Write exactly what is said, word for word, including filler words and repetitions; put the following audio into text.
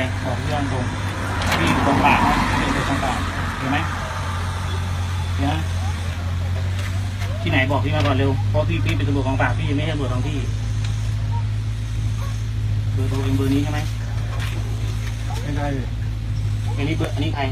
บอกเรื่องตรงพี่อยู่กองปราบนะเป็นกองปราบเห็นไหมเห็นไหมที่ไหนบอกพี่มาก่อนเร็วเพราะพี่พี่เป็นตำรวจกองปราบพี่ไม่ใช่ตำรวจท้องที่เบอร์โทรเป็นเบอร์นี้ใช่ไหมไม่ได้อันนี้เบอร์อันนี้ใคร